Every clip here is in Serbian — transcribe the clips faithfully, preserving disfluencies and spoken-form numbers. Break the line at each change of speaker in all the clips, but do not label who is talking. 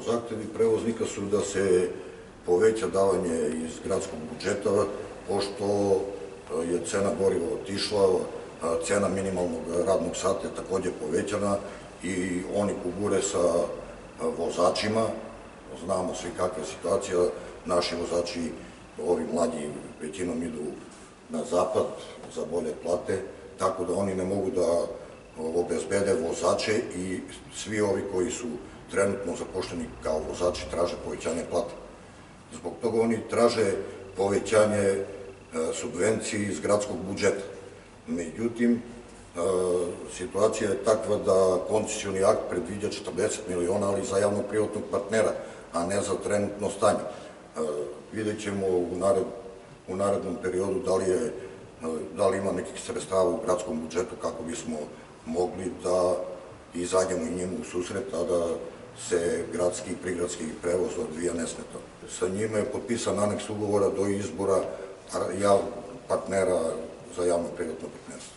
Zahtevi prevoznika su da se poveća davanje iz gradskog budžeta, pošto je cena goriva otišla, cena minimalnog radnog sata je takođe povećana i oni kubure sa vozačima. Znamo svi kakva je situacija, naši vozači, ovi mlađi, većinom idu na zapad za bolje plate, tako da oni ne mogu da obezbede vozače i svi ovi koji su trenutno zaposleni kao vozači traže povećanje plata. Zbog toga oni traže povećanje subvencije iz gradskog budžeta. Međutim, situacija je takva da koncesioni akt predviđa četrdeset miliona, ali za javno-privatnog partnera, a ne za trenutno stanje. Vidjet ćemo u narednom periodu da li ima nekih sredstava u gradskom budžetu kako bismo mogli da izađemo i njemu u susret, a da se gradski i prigradski prevoz odvija nesmetano. Sa njima je potpisan aneks ugovora do izbora partnera za javno-privatno partnerstvo.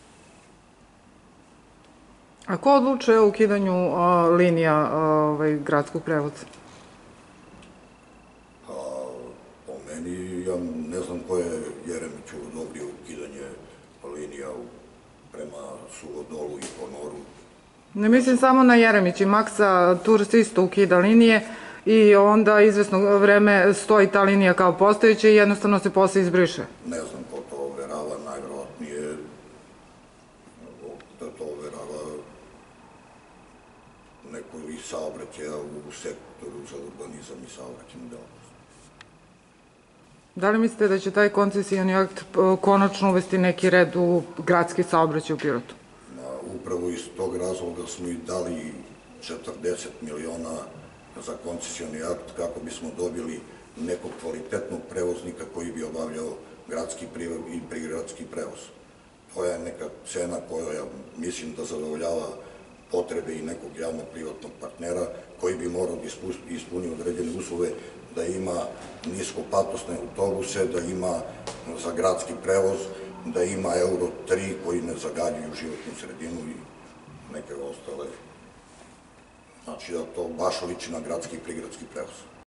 A ko odlučuje o ukidanju linija gradskog prevoza?
Po meni, ja ne znam ko je Jeremiću odobrio ukidanje linija prema Suvodolu i Ponoru.
Ne mislim samo na Jeremić, i Maksa Tours isto ukida linije i onda izvesno vreme stoji ta linija kao postojeća i jednostavno se posle izbriše.
Ne znam ko to overava, najverovatnije da to overava neko iz saobraćaja u sektoru za urbanizam i saobraćajnu delatnost.
Da li mislite da će taj koncesioni akt konačno uvesti neki red u gradski saobraćaj u Pirotu?
Upravo iz tog razloga smo i dali četrdeset miliona za koncesioni akt kako bismo dobili nekog kvalitetnog prevoznika koji bi obavljao gradski i prigradski prevoz. To je neka cena koja mislim da zadovoljava potrebe i nekog javno-privatnog partnera koji bi morao da ispuni određene uslove, da ima niskopatosne autobuse, da ima za gradski prevoz, da ima euro tri koji ne zagađuju životnu sredinu i neke ostale. Znači da to baš liči na gradski i prigradski prevoz.